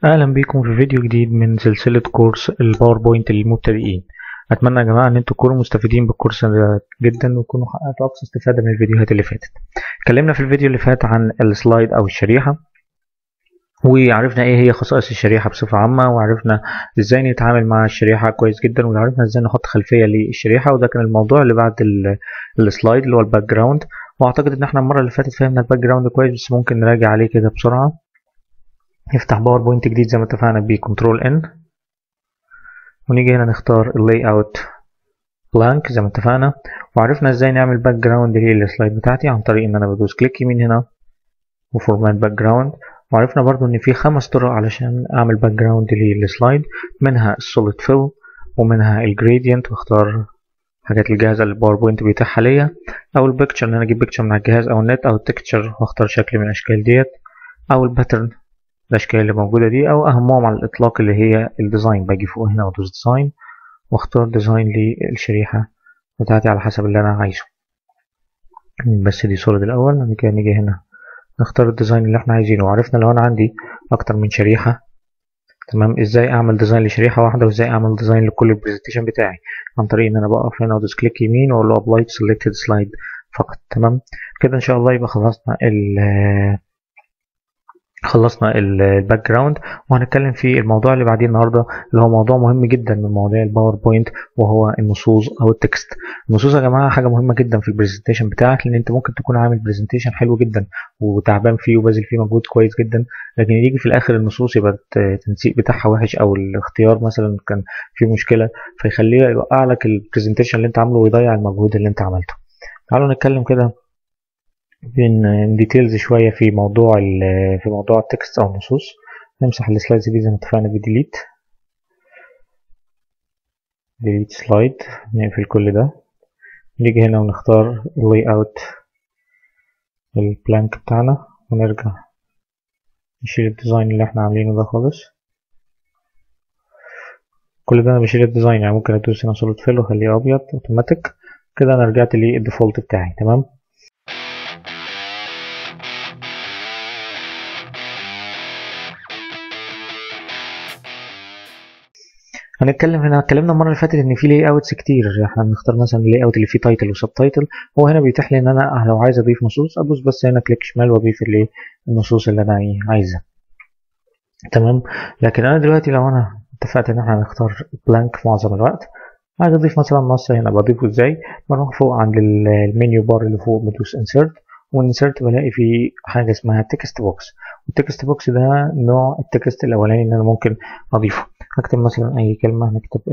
أهلا بيكم في فيديو جديد من سلسلة كورس الباوربوينت للمبتدئين. أتمنى يا جماعة إن انتوا تكونوا مستفيدين بالكورس ده جدا وتكونوا حققتوا أقصى استفادة من الفيديوهات اللي فاتت. اتكلمنا في الفيديو اللي فات عن السلايد أو الشريحة، وعرفنا ايه هي خصائص الشريحة بصفة عامة، وعرفنا ازاي نتعامل مع الشريحة كويس جدا، وعرفنا ازاي نحط خلفية للشريحة. وده كان الموضوع اللي بعد السلايد اللي هو الباك جراوند. واعتقد ان احنا المرة اللي فاتت فهمنا الباك جراوند كويس، بس ممكن نراجع عليه كده بسرعة. نفتح باوربوينت جديد زي ما اتفقنا بكنترول ان، ونيجي هنا نختار اللاي اوت بلانك زي ما اتفقنا. وعرفنا ازاي نعمل باك جراوند للسلايد بتاعتي عن طريق ان انا بدوس كليك يمين هنا وفورمات باك جراوند. وعرفنا برضو ان في 5 طرق علشان اعمل باك جراوند للسلايد، منها السوليد فيل، ومنها الجريدينت واختار حاجات الجهاز اللي الباوربوينت بيتاحها ليا، او البيكتشر ان انا اجيب بيكتشر من على الجهاز، او النت، او التكتشر واختار شكل من الاشكال ديت، او الباترن الاشكال اللي موجوده دي، او اهمهم على الاطلاق اللي هي الديزاين. باجي فوق هنا وادوس ديزاين واختار ديزاين للشريحه بتاعتي على حسب اللي انا عايزه. بس دي صورة الاول. بعد كده نيجي هنا نختار الديزاين اللي احنا عايزينه. وعرفنا لو انا عندي اكتر من شريحة، تمام، ازاي اعمل ديزاين لشريحة واحدة، وازاي اعمل ديزاين لكل البرزنتيشن بتاعي عن طريق ان انا بقف هنا وادوس كليك يمين واقول له ابلاي سيلكتد سلايد فقط. تمام كده ان شاء الله يبقى خلصنا الباك جراوند. وهنتكلم في الموضوع اللي بعديه النهارده، اللي هو موضوع مهم جدا من مواضيع الباوربوينت، وهو النصوص او التكست. النصوص يا جماعه حاجه مهمه جدا في البرزنتيشن بتاعك، لان انت ممكن تكون عامل برزنتيشن حلو جدا وتعبان فيه وباذل فيه مجهود كويس جدا، لكن يجي في الاخر النصوص يبقى التنسيق بتاعها وحش، او الاختيار مثلا كان فيه مشكله، فيخليه يوقع لك البرزنتيشن اللي انت عامله ويضيع المجهود اللي انت عملته. تعالوا نتكلم كده بين ديتيلز شوية في موضوع التكست أو النصوص. نمسح السلايدز دي زي ما اتفقنا بديليت سلايد، نقفل كل ده. نيجي هنا ونختار اللاي اوت البلانك بتاعنا، ونرجع نشيل الديزاين اللي احنا عاملينه ده خالص. كل ده انا بشيل الديزاين، يعني ممكن ادوس هنا سوليد فيل واخليه ابيض اوتوماتيك. كده انا رجعت للديفولت بتاعي. تمام. اتكلمنا المره اللي فاتت ان في لاي اوتس كتير. احنا بنختار مثلا اللاي اوت اللي فيه تايتل وسب تايتل. هو هنا بيتيح لي ان انا لو عايز اضيف نصوص ادوس بس هنا كليك شمال واضيف النصوص اللي انا عايزها. تمام. لكن انا دلوقتي لو انا اتفقت ان احنا هنختار بلانك في معظم الوقت، عايز اضيف مثلا نص، هنا بضيفه ازاي؟ بروح فوق عند المنيو بار اللي فوق بدوس انسيرت، والانسيرت بلاقي فيه حاجه اسمها تكست بوكس. والتكست بوكس ده نوع التكست الاولاني اللي انا ممكن اضيفه. هكتب مثلا اي كلمه، نكتب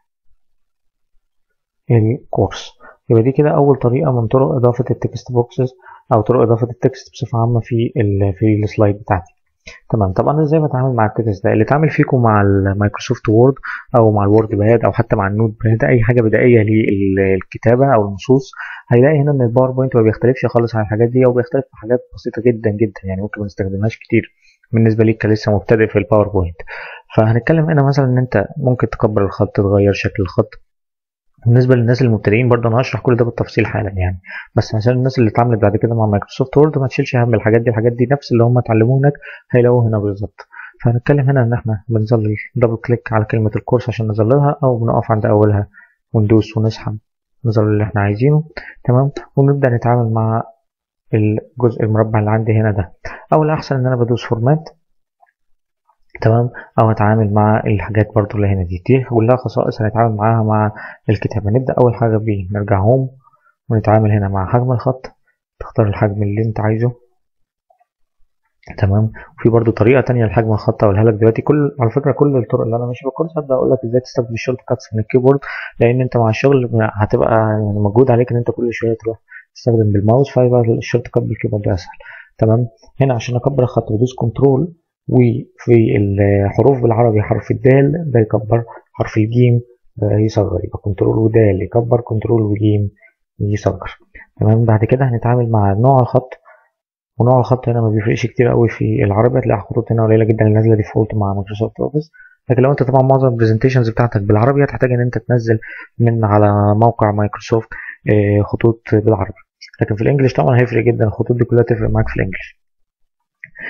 الكورس. يبقى دي كده اول طريقه من طرق اضافه التكست بوكسز، او طرق اضافه التكست بصفه عامه في السلايد بتاعتي. تمام. طب انا ازاي بتعامل مع التكست ده؟ اللي اتعامل فيكم مع المايكروسوفت وورد او مع الوورد باد او حتى مع النوت باد، اي حاجه بدائيه للكتابه او النصوص، هيلاقي هنا ان الباوربوينت ما بيختلفش خالص عن الحاجات دي، او بيختلف في حاجات بسيطه جدا جدا، يعني ممكن ما نستخدمهاش كتير بالنسبه ليك كلسه مبتدئ في الباوربوينت. فهنتكلم هنا مثلا ان انت ممكن تكبر الخط، تغير شكل الخط. بالنسبه للناس المبتدئين برضه انا هشرح كل ده بالتفصيل حالا يعني، بس عشان الناس اللي اتعاملت بعد كده مع مايكروسوفت وورد ما تشيلش هم الحاجات دي. الحاجات دي نفس اللي هم اتعلموه هناك هيلاقوه هنا بالظبط. فهنتكلم هنا ان احنا بنظلل دبل كليك على كلمه الكورس عشان نظللها، او بنقف عند اولها وندوس ونسحب نظلل اللي احنا عايزينه. تمام. ونبدا نتعامل مع الجزء المربع اللي عندي هنا ده. او الاحسن ان انا بدوس فورمات، تمام، او هتعامل مع الحاجات برضو اللي هنا دي كلها خصائص هنتعامل معاها مع الكتابة. نبدأ اول حاجة نرجع هوم ونتعامل هنا مع حجم الخط. تختار الحجم اللي انت عايزه. تمام. وفي برضو طريقة تانية لحجم الخط اقولها لك دلوقتي. على فكرة كل الطرق اللي انا ماشي بالكورس هبدأ اقول لك ازاي تستخدم الشورت كاتس من الكيبورد، لان انت مع الشغل هتبقى يعني مجهود عليك ان انت كل شوية تروح تستخدم بالماوس، فيبقى الشورت كات بالكيبورد اسهل. تمام. هنا عشان اكبر الخط بدوس كنترول، وفي الحروف بالعربي حرف الدال ده يكبر، حرف الجيم ده يصغر، يبقى كنترول ودال يكبر، كنترول وجيم يصغر. تمام. بعد كده هنتعامل مع نوع الخط. ونوع الخط هنا ما بيفرقش كتير قوي في العربي، هتلاقي خطوط هنا قليله جدا اللي نازله ديفولت مع مايكروسوفت اوفيس. لكن لو انت طبعا معظم البرزنتيشنز بتاعتك بالعربي هتحتاج ان انت تنزل من على موقع مايكروسوفت خطوط بالعربي. لكن في الانجليش طبعا هيفرق جدا، الخطوط دي كلها تفرق معاك في الانجليش.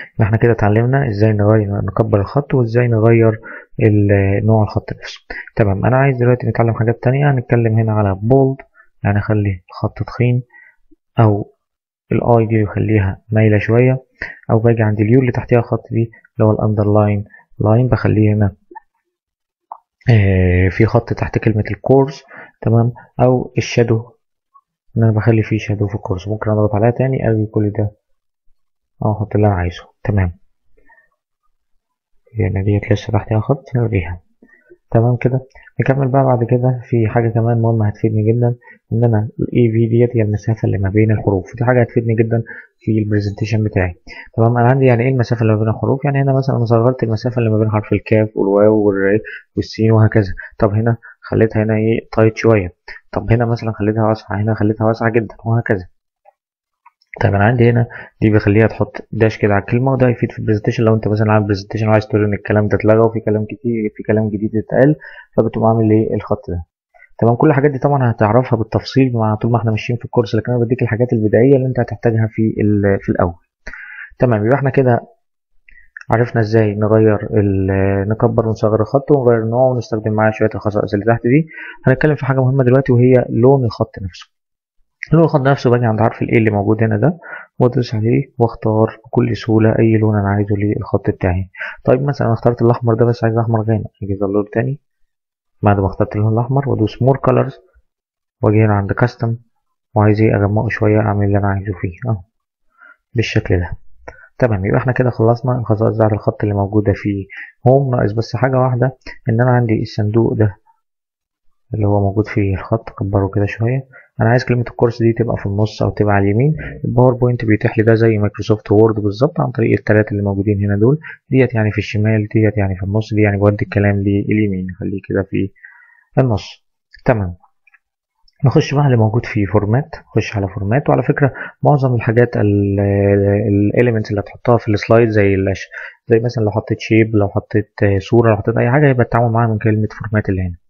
احنا كده اتعلمنا ازاي نكبر الخط وازاي نغير نوع الخط نفسه. تمام، انا عايز دلوقتي نتعلم حاجات تانية. هنتكلم هنا على بولد، يعني اخلي الخط تخين، او الاي دي يخليها مايلة شوية، او باجي عند اليو اللي تحتها خط دي اللي هو الاندرلاين لاين بخليه هنا في خط تحت كلمة الكورس. تمام، او الشادو ان انا بخلي فيه شادو في الكورس، ممكن اضغط عليها تاني الغي كل ده او احط اللي انا عايزه. تمام، يعني ديت لسه تحتها خط نلغيها. تمام كده. نكمل بقى بعد كده في حاجة كمان مهمة هتفيدني جدا، ان انا الاي في ديت هي المسافة اللي ما بين الحروف، دي حاجة هتفيدني جدا في البرزنتيشن بتاعي. تمام، انا عندي يعني ايه المسافة اللي ما بين الحروف؟ يعني هنا مثلا انا صغرت المسافة اللي ما بين حرف الكاف والواو والراء والسين وهكذا. طب هنا خليتها هنا ايه تايت شوية، طب هنا مثلا خليتها واسعة، هنا خليتها واسعة جدا وهكذا. طيب انا عندي هنا دي بخليها تحط داش كده على الكلمه، وده هيفيد في البرزنتيشن لو انت مثلا عامل برزنتيشن وعايز تقول ان الكلام ده اتلغى وفي كلام كتير، في كلام جديد اتقال، فبتقوم عامل ايه الخط ده. تمام، كل الحاجات دي طبعا هتعرفها بالتفصيل مع طول ما احنا ماشيين في الكورس، لكن انا بديك الحاجات البدائيه اللي انت هتحتاجها في الاول. تمام، يبقى احنا كده عرفنا ازاي نكبر ونصغر الخط ونغير النوع ونستخدم معاه شويه الخصائص اللي تحت دي. هنتكلم في حاجه مهمه دلوقتي وهي لون الخط نفسه. لون الخط نفسه باجي عند حرف ال A اللي موجود هنا ده وادوس عليه واختار بكل سهولة أي لون أنا عايزه للخط بتاعي. طيب مثلا أنا اخترت الأحمر ده بس عايز أحمر غامق، أجي اللون تاني بعد ما اخترت اللون الأحمر وادوس مور كولرز واجي هنا عند كاستم وعايز ايه أغمقه شوية، أعمل اللي أنا عايزه فيه بالشكل ده. تمام، يبقى احنا كده خلصنا الخصائص بتاعت الخط اللي موجودة في هوم. ناقص بس حاجة واحدة، إن أنا عندي الصندوق ده اللي هو موجود فيه الخط، كبره كده شوية. أنا عايز كلمة الكورس دي تبقى في النص أو تبقى على اليمين. الباوربوينت بيتيح لي ده زي مايكروسوفت وورد بالظبط عن طريق التلاتة اللي موجودين هنا دول، ديت يعني في الشمال، ديت يعني في النص، دي يعني بودي الكلام لليمين، نخليه كده في النص. تمام، نخش بقى اللي موجود في فورمات. نخش على فورمات، وعلى فكرة معظم الحاجات الاليمنتس اللي هتحطها في السلايد زي مثلا لو حطيت شيب، لو حطيت صورة، لو حطيت أي حاجة، يبقى التعامل معاها من كلمة فورمات اللي هنا.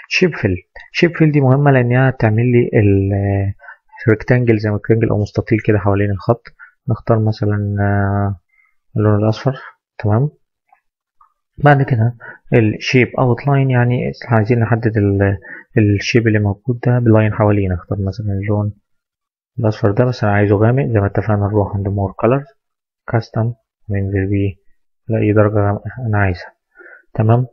شيب فيل دي مهمة لأنها تعمل لي الريكتانجل زي ما ريكتانجل أو مستطيل كده حوالين الخط. نختار مثلا اللون الأصفر. تمام، بعد كده الشيب اوت لاين، يعني عايزين نحدد الشيب اللي موجود ده باللاين حواليه. نختار مثلا اللون الأصفر ده بس أنا عايزه غامق زي ما اتفقنا، نروح عند مور كولرز كاستم وننزل بيه لأي درجة أنا عايزها. تمام،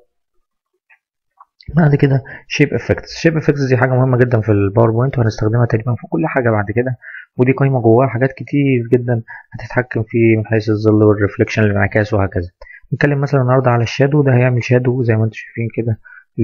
بعد كده شيب افكتس دي حاجه مهمه جدا في الباوربوينت وهنستخدمها تقريبا في كل حاجه بعد كده، ودي قايمه جواها حاجات كتير جدا هتتحكم فيه من حيث الظل والريفليكشن الانعكاس وهكذا. نتكلم مثلا النهارده على الشادو، ده هيعمل شادو زي ما انتم شايفين كده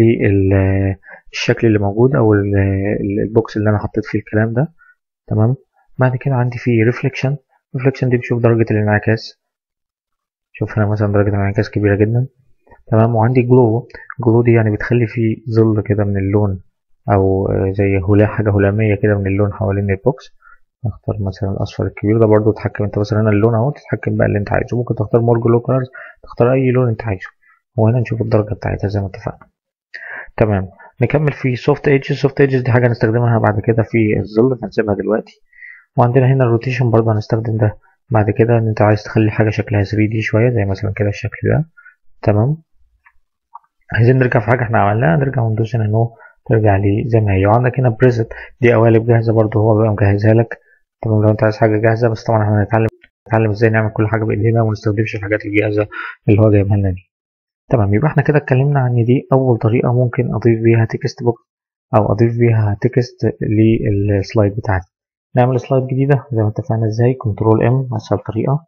للشكل اللي موجود او البوكس اللي انا حطيت فيه الكلام ده. تمام، بعد كده عندي فيه ريفليكشن دي بشوف درجه الانعكاس. شوف هنا مثلا درجه الانعكاس كبيره جدا. تمام، وعندي جلو دي يعني بتخلي فيه ظل كده من اللون او زي حاجه هلاميه كده من اللون حوالين البوكس. اختار مثلا الاصفر الكبير ده برضو تتحكم انت مثلا هنا اللون اهو، تتحكم بقى اللي انت عايزه. ممكن تختار مور جلو كولرز، تختار اي لون انت عايزه، وهنا نشوف الدرجه بتاعتها زي ما اتفقنا. تمام، نكمل في سوفت ايدجز دي حاجه هنستخدمها بعد كده في الظل، هنسيبها دلوقتي. وعندنا هنا الروتيشن برضو هنستخدم ده بعد كده، ان انت عايز تخلي حاجه شكلها 3D شويه زي مثلا كده الشكل ده. تمام، عايزين نرجع في حاجة احنا عملناها، نرجع وندوس هنا نو ترجع لي زي ما هي. وعندك هنا بريزت دي قوالب جاهزة برضو، هو بقى مجهزها لك. تمام، لو انت عايز حاجة جاهزة، بس طبعا احنا هنتعلم ازاي نعمل كل حاجة بإيدينا وما نستخدمش الحاجات الجاهزة اللي هو جايبها لنا دي. تمام، يبقى احنا كده اتكلمنا عن دي أول طريقة ممكن أضيف بيها تكست بوكس أو أضيف بيها تكست للسلايد بتاعتي. نعمل سلايد جديدة زي ما اتفقنا ازاي، كنترول ام أسهل طريقة.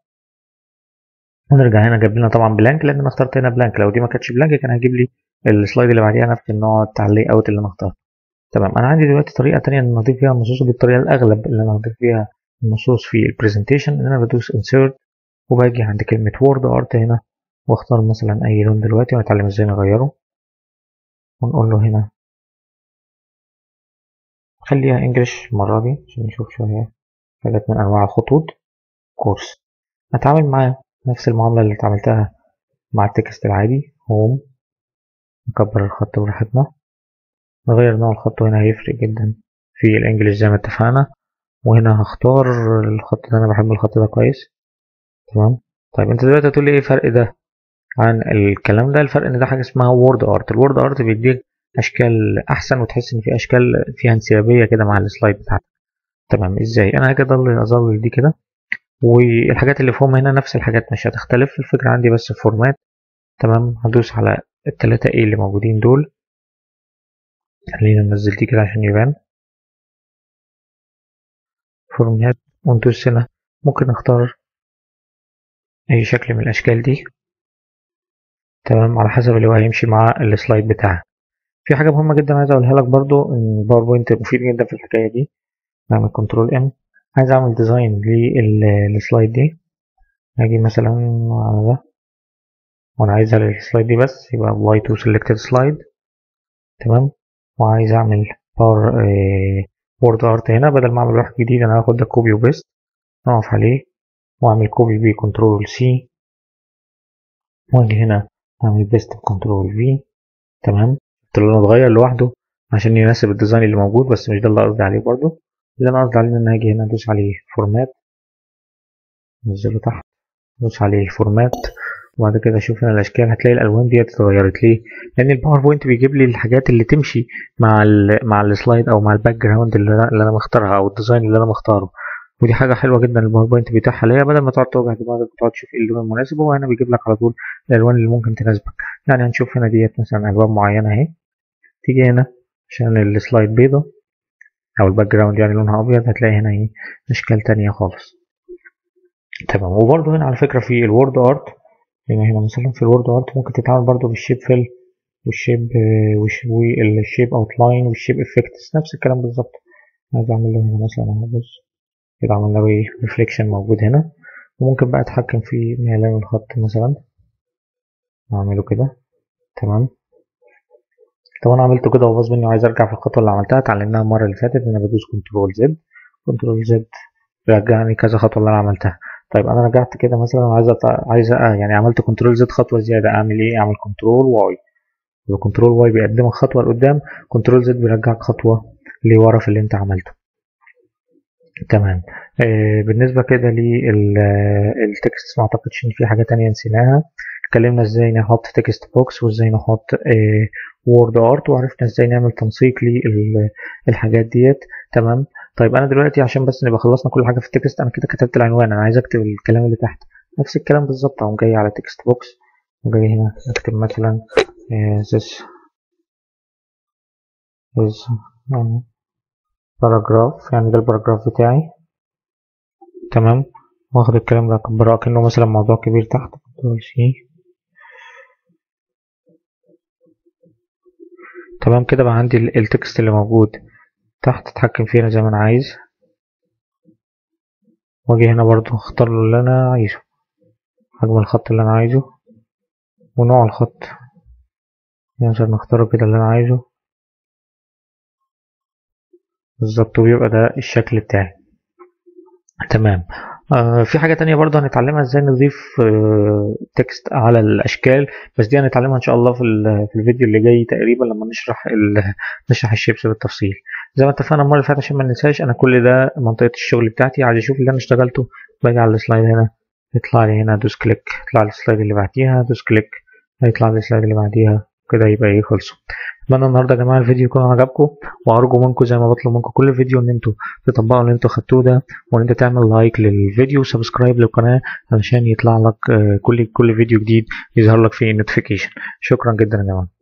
ونرجع هنا جاب لنا طبعا بلانك لان انا اخترت هنا بلانك، لو دي ما كانتش بلانك كان هيجيب لي السلايد اللي بعديها نفس النوع بتاع اللاي اوت اللي انا اخترته. تمام، انا عندي دلوقتي طريقه تانية ان اضيف فيها النصوص، ودي الطريقه الاغلب اللي انا هضيف فيها النصوص في البرزنتيشن، ان انا بدوس انسيرت وباجي عند كلمه وورد ارت هنا واختار مثلا اي لون دلوقتي ونتعلم ازاي نغيره. ونقول له هنا خليها انجلش المره دي عشان نشوف شويه حاجات من انواع الخطوط. كورس هتعامل معاه نفس المعامله اللي اتعاملتها مع التكست العادي. هوم، نكبر الخط براحتنا، نغير نوع الخط، وهنا هيفرق جدا في الانجليش زي ما اتفقنا. وهنا هختار الخط ده، انا بحب الخط ده كويس. تمام، طيب انت دلوقتي هتقول لي ايه الفرق ده عن الكلام ده؟ الفرق ان ده حاجه اسمها وورد ارت. الوورد ارت بيديك اشكال احسن، وتحس ان في اشكال فيها انسيابيه كده مع السلايد بتاعتك. تمام. ازاي؟ انا هاجي اظلل دي كده، والحاجات اللي فوق هنا نفس الحاجات مش هتختلف. الفكره عندي بس فورمات. تمام. هدوس على التلاتة ايه اللي موجودين دول. خلينا ننزل دي كده عشان يبان. فورمات، وندوس هنا. ممكن نختار اي شكل من الاشكال دي. تمام، على حسب اللي هو هيمشي مع السلايد بتاعك. في حاجه مهمه جدا عايز اقولها لك برضو، ان الباوربوينت مفيد جدا في الحكايه دي. نعمل كنترول ام. عايز اعمل ديزاين للسلايد دي. هاجي مثلا على ده، وانا عايزها للسلايد دي بس، يبقى apply to selected slide. تمام. وعايز اعمل باور وورد ارت هنا. بدل ما اعمل واحد جديد انا هاخد ده كوبي وبيست، اقف عليه واعمل كوبي بكنترول سي، واجي هنا اعمل بيست بكنترول في. تمام. اللون اتغير لوحده عشان يناسب الديزاين اللي موجود، بس مش ده اللي قصدي عليه برضو. اللي انا قصدي عليه ان انا هاجي هنا ادوس عليه فورمات، انزله تحت، ادوس عليه فورمات، وبعد كده اشوف هنا الاشكال. هتلاقي الالوان دي اتغيرت. ليه؟ لان الباوربوينت بيجيب لي الحاجات اللي تمشي مع السلايد او مع الباك جراوند اللي انا مختارها، او الديزاين اللي انا مختاره. ودي حاجه حلوه جدا الباوربوينت بيتاحها ليا، بدل ما تقعد توجع دماغك وتقعد تشوف ايه اللون المناسب. هو هنا بيجيب لك على طول الالوان اللي ممكن تناسبك. يعني هنشوف هنا ديت مثلا الوان معينه اهي. تيجي هنا عشان السلايد بيضة او الباك جراوند يعني لونها ابيض، هتلاقي هنا ايه اشكال تانية خالص. تمام. وبرده هنا على فكرة في الوورد ارت، هنا مثلا في الوورد ارت ممكن تتعامل برده بالشيب فيل والشيب والشيب اوتلاين والشيب افكتس، نفس الكلام بالظبط. عايز اعمل له هنا مثلا اهو، بص كده عملنا له ايه ريفليكشن موجود هنا. وممكن بقى اتحكم في اعلان الخط مثلا، اعمله كده. تمام. طب انا عملته كده وباظ مني وعايز ارجع في الخطوه اللي عملتها اتعلمناها المره اللي فاتت، ان انا بدوس كنترول زد. كنترول زد رجعني كذا خطوه اللي انا عملتها. طيب انا رجعت كده مثلا يعني عملت كنترول زد خطوه زياده، اعمل ايه؟ اعمل كنترول واي. كنترول واي بيقدمك خطوه لقدام، كنترول زد بيرجعك خطوه لورا في اللي انت عملته. تمام. بالنسبه كده للتكست ما اعتقدش ان في حاجه تانية نسيناها. اتكلمنا ازاي نحط تكست بوكس، وازاي نحط وورد ارت، وعرفنا ازاي نعمل تنسيق للحاجات ديت. تمام. طيب انا دلوقتي عشان بس نبقى خلصنا كل حاجه في التكست، انا كده كتبت العنوان، انا عايز اكتب الكلام اللي تحت نفس الكلام بالظبط. اقوم جاي على تكست بوكس، وجاي هنا اكتب مثلا this is paragraph، يعني ده الباراجراف بتاعي. تمام. واخد الكلام ده اكبره كأنه مثلا موضوع كبير تحت، كنترول سي. تمام كده بقى عندي التكست اللي موجود تحت، اتحكم فيه انا زي ما انا عايز. واجي هنا برضو اختار له اللي انا عايزه، حجم الخط اللي انا عايزه، ونوع الخط مثلا نختاره كده اللي انا عايزه بالظبط، وبيبقى ده الشكل بتاعي. تمام. في حاجة تانية برضه هنتعلمها ازاي نضيف تكست على الأشكال، بس دي هنتعلمها إن شاء الله في الفيديو اللي جاي تقريبا، لما نشرح الشيبس بالتفصيل. زي ما اتفقنا المرة اللي فاتت عشان ما ننساش، أنا كل ده منطقة الشغل بتاعتي. عايز أشوف اللي أنا اشتغلته، باجي على السلايد هنا، يطلع لي هنا دوس كليك، يطلع لي السلايد اللي بعديها، دوس كليك، هيطلع لي السلايد اللي بعديها كده. يبقى ايه خلصوا. اتمنى النهارده يا جماعه الفيديو يكون عجبكم، وارجو منكم زي ما بطلب منكم كل فيديو ان انتوا تطبقوا اللي انتوا خدتوه ده، وان انت تعمل لايك للفيديو وسبسكرايب للقناه علشان يطلع لك كل فيديو جديد يظهر لك فيه النوتيفيكيشن. شكرا جدا يا جماعه.